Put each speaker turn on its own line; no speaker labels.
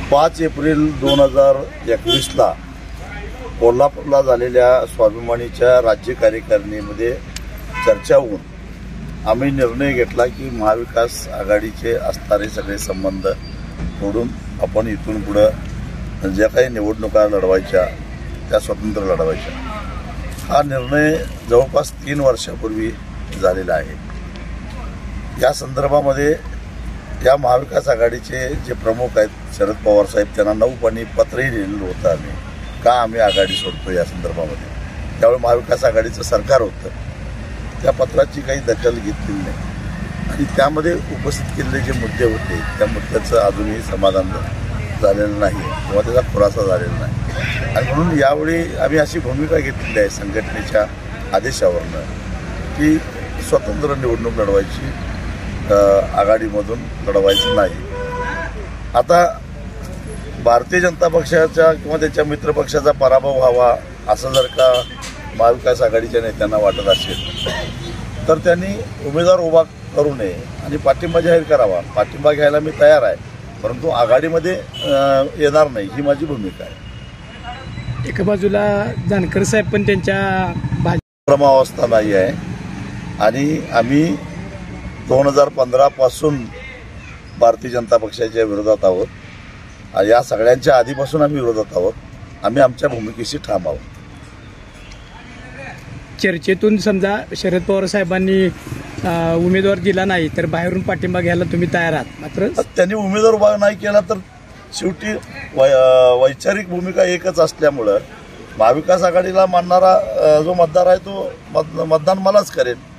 5 April 2021ला कोल्हापूरला झालेल्या स्वाभिमानीच्या राज्य कार्यकारिणीमध्ये चर्चा होऊन आम्ही निर्णय घेतला की महाविकास आघाडीचे असणारे सगळे संबंध तोडून आपण इथून पुढे ज्या काही निवडणुका लढवायच्या त्या स्वतंत्र लढवायच्या। हा निर्णय जवळपास 3 वर्षापूर्वी झालेला आहे। या संदर्भामध्ये या महाविकास आघाडीचे जे प्रमुख आहेत शरद पवार साहेब त्यांना 9 पानी पत्रही लिहिलेलं होतं आम्ही आघाडी सोडतो या संदर्भामध्ये। त्यावेळी महाविकास आघाडीचं सरकार होतं, त्या पत्राची काही दखल घेतलेली नाही आणि त्यामध्ये उपस्थित केलेले जे मुद्दे होते त्या मुद्द्याचं अजूनही समाधान झालेलं नाही किंवा त्याचा खुलासा झालेला नाही आणि म्हणून यावेळी आम्ही अशी भूमिका घेतलेली आहे संघटनेच्या आदेशावरनं की स्वतंत्र निवडणूक लढवायची, आघाडीमधून लढवायचं नाही। आता भारतीय जनता पक्षाचा किंवा त्याच्या मित्रपक्षाचा पराभव व्हावा असं जर का महाविकास आघाडीच्या नेत्यांना वाटत असेल तर त्यांनी उमेदवार उभा करू नये आणि पाठिंबा जाहीर करावा। पाठिंबा घ्यायला मी तयार आहे, परंतु आघाडीमध्ये येणार नाही ही माझी भूमिका आहे।
एका बाजूला जानकर साहेब पण त्यांच्या
भ्रमावस्था नाही आहे आणि आम्ही 2015 पासून भारतीय जनता पक्षाच्या विरोधात आहोत। या सगळ्यांच्या आधीपासून आम्ही विरोधात आहोत। आम्ही आमच्या भूमिकेशी ठाम आहोत।
चर्चेतून समजा शरद पवार साहेबांनी उमेदवार दिला नाही तर बाहेरून पाठिंबा घ्यायला तुम्ही तयार आहात, मात्र
त्यांनी उमेदवार उभा नाही केला तर शेवटी वैचारिक भूमिका एकच असल्यामुळं महाविकास आघाडीला मानणारा जो मतदार आहे तो मतदान मलाच करेल।